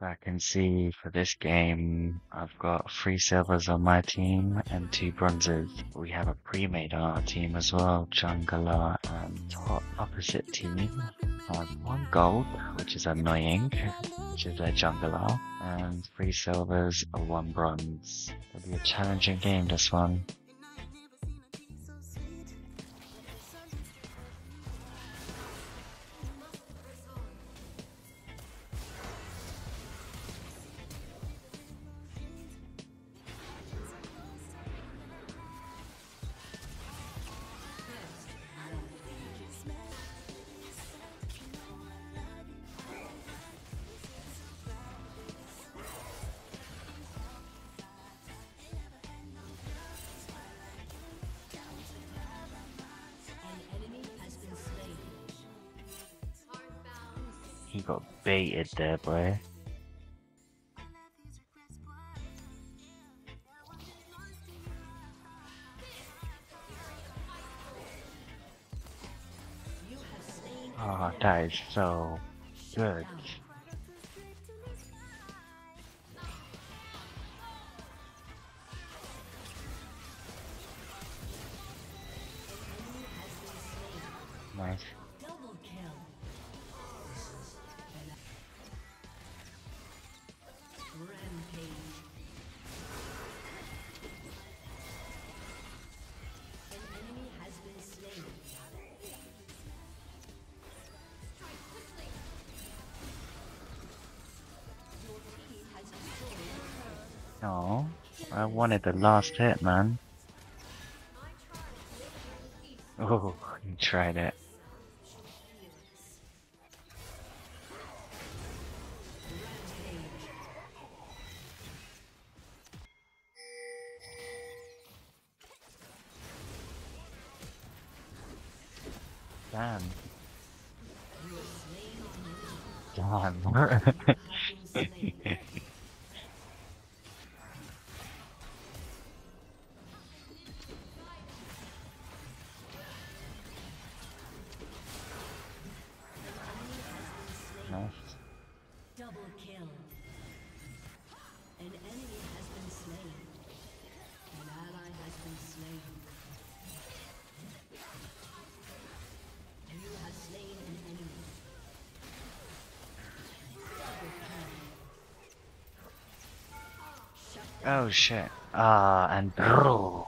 I can see for this game, I've got 3 silvers on my team and 2 bronzes. We have a pre-made on our team as well, jungler, and top opposite team has 1 gold, which is annoying, which is their jungler, and 3 silvers and 1 bronze. It'll be a challenging game, this one. He got baited there, boy. Oh, that is so good. Nice. Oh, I wanted the last hit, man. Oh, you tried it. Damn. Damn. Nice. Double kill. An enemy has been slain. An ally has been slain. You have slain an enemy. Oh shit. Ah, and bro.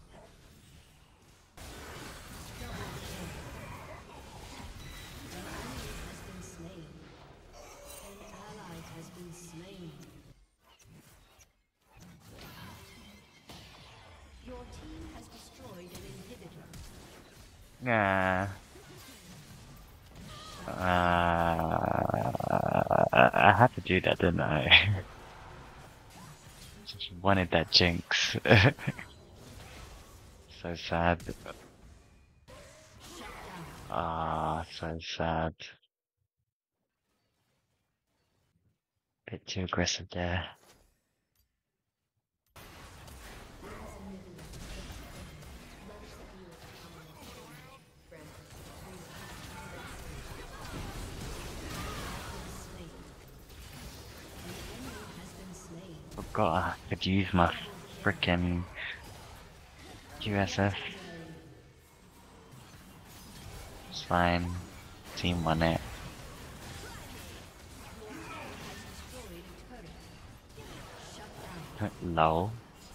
Your team has destroyed an inhibitor. Yeah. I had to do that, didn't I? Just wanted that jinx. So sad. Ah, so sad. Bit too aggressive there. Forgot I could use my frickin' QSF. It's fine. Team won it. Lol.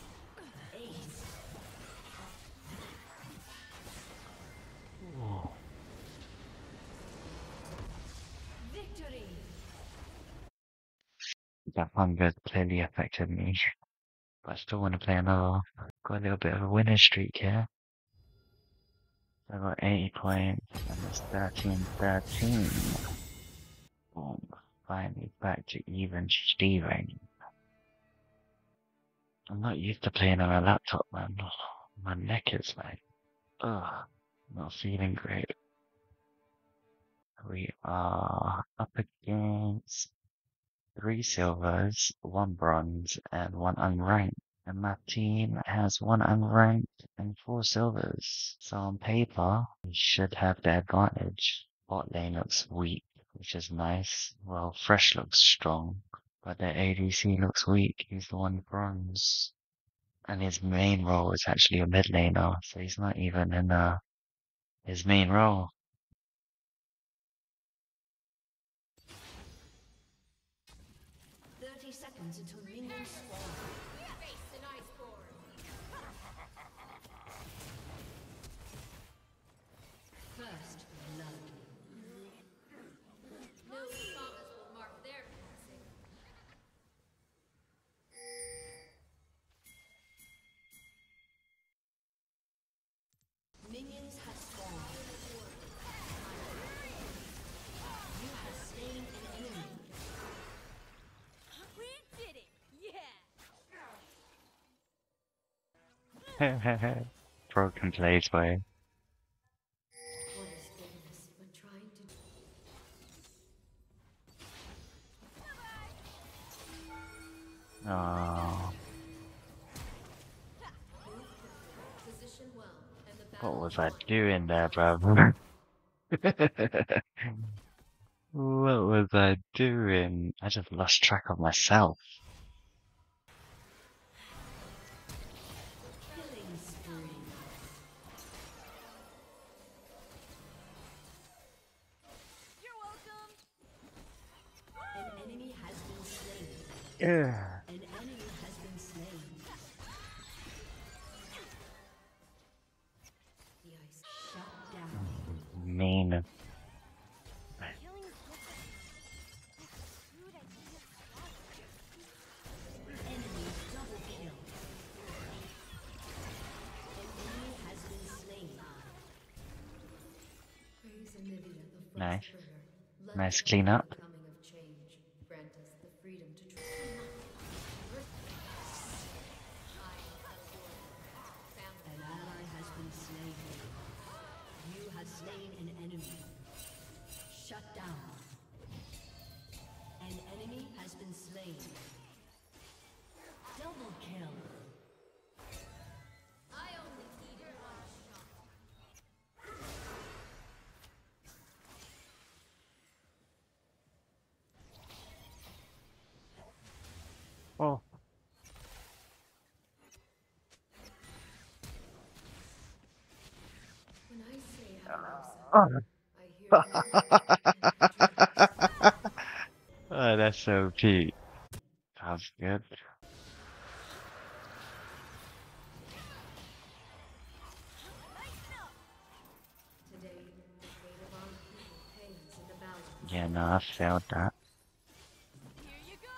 That hunger clearly affected me. But I still want to play another. Got a little bit of a winning streak here. I got 80 points and it's 13-13. Boom. Finally back to even Steven. I'm not used to playing on a laptop, man. My neck is like, ugh, not feeling great. We are up against 3 silvers, 1 bronze, and 1 unranked. And my team has 1 unranked and 4 silvers. So on paper, we should have the advantage. Bot lane looks weak, which is nice. Well, Fresh looks strong, But the ADC looks weak. He's the one bronze. And his main role is actually a mid laner, so he's not even in his main role. 30 seconds until minions spawn. Face an iceborne. First blood. No promise will mark their passing. Minions have spawned. You have slain an enemy. We did it! Yeah! Broken plays way. What is goodness but trying to Oh, position well and the what battle was I won. doing there, bruv? What was I doing? I just lost track of myself. Killing spree. You're welcome. An enemy has been slain. Yeah. An enemy has been slain. The ice shut down. Mean. Enemy double kill. An enemy has been slain. Praise Anivia, the frost Nice. burner. Let Nice us clean hail up. the coming of change. Grant us the freedom to try. An ally has been slain. You have slain an enemy. Shut down. An enemy has been slain. Double kill. I only need one shot. Oh. When I say have no Oh, sound, I hear the oh, that's so cute. Sounds good. Today, the fate of our people hangs in the balance. Yeah, no, I failed that. Here you go.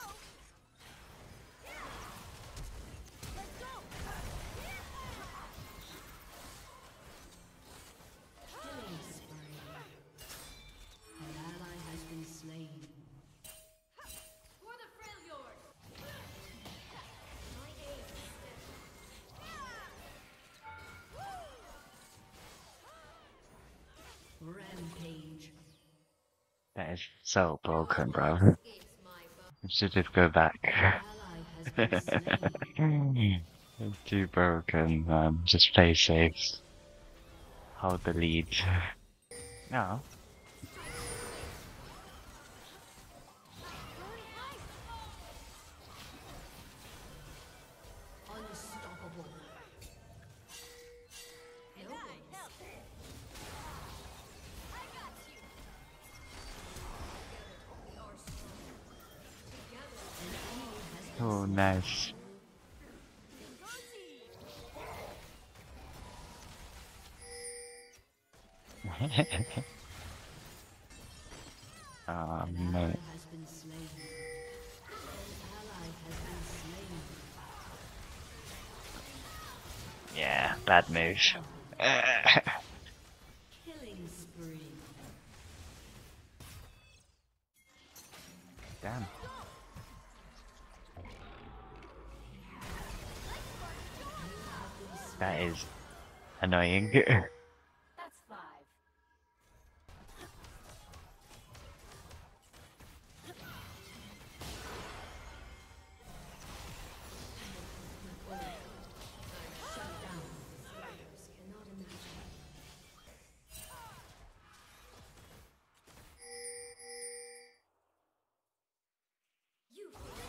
Killing spree. An ally has been slain. For the Freljord. My aim is steady. Rampage. That is so broken, bro. Escapes my bow. I should just go back. Ally has been slain. It's too broken, man. Just play safe. Hold the lead. No. Unstoppable. No Oh, nice. Oh, An no. ally has been slain. An ally has been slain. Yeah, bad move. Killing spree. Damn. That is annoying. That's 5. Shut down. Others cannot imagine. You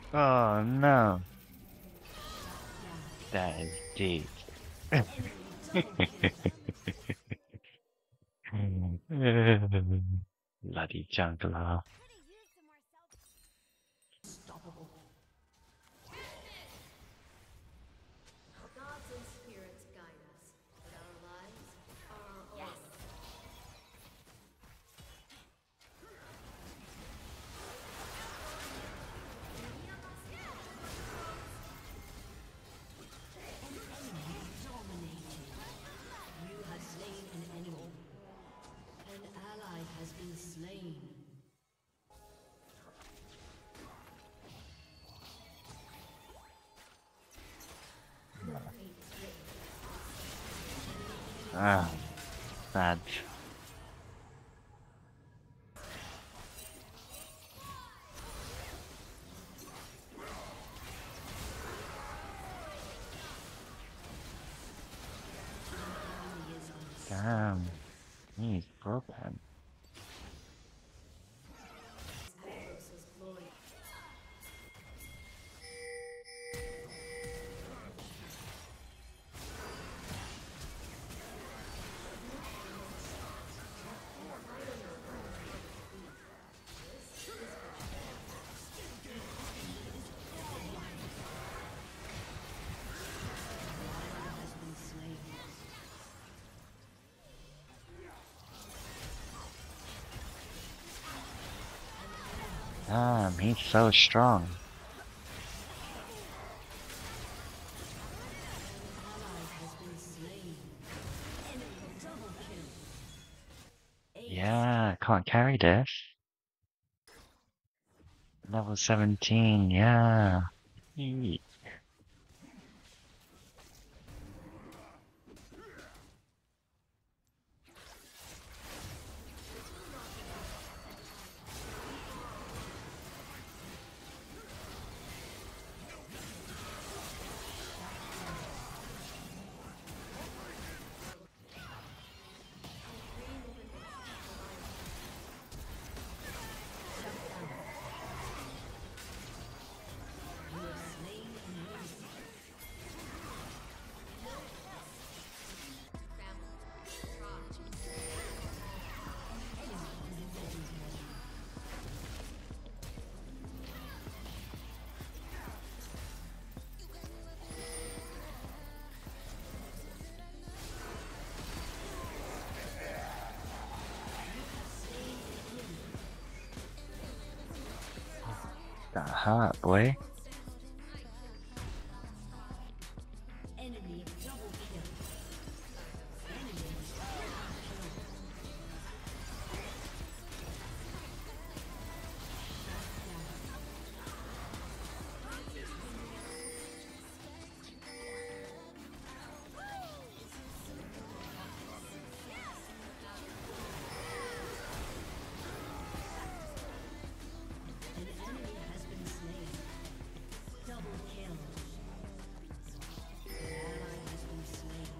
Oh no, that is deep. Bloody jungler. Gods and spirits guide us, but our lives are our own. Yes. Dominating. You have slain an enemy. An ally has been slain. Ah, sad. Damn, he's broken. Damn, he's so strong. Yeah, can't carry this. Level 17, yeah. Yeet. That hurt, boy. Enemy double kill. Enemy An enemy has been slain. Double kill. An ally has been slain.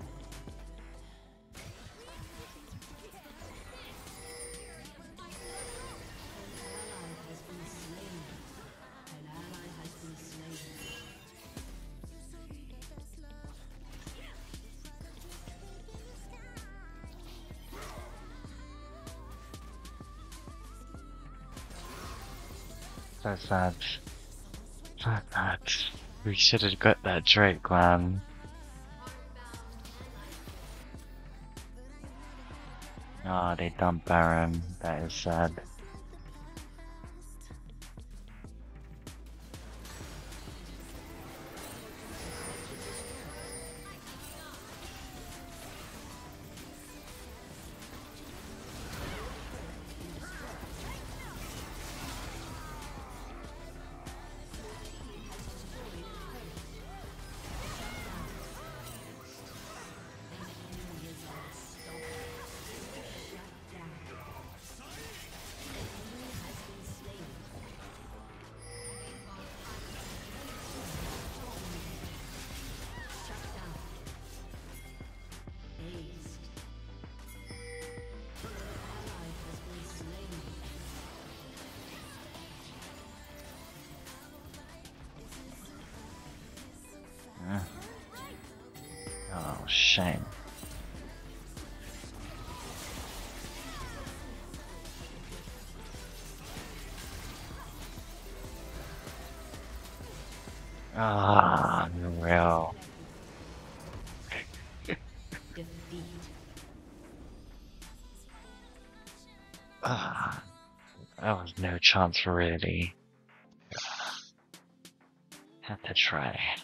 An ally has been slain. An ally has been slain. So sad. So sad. We should have got that Drake, man. Oh, they dumped Baron. That is sad. shame. Ah, real. Defeat. Ah, that was no chance really. Had to try.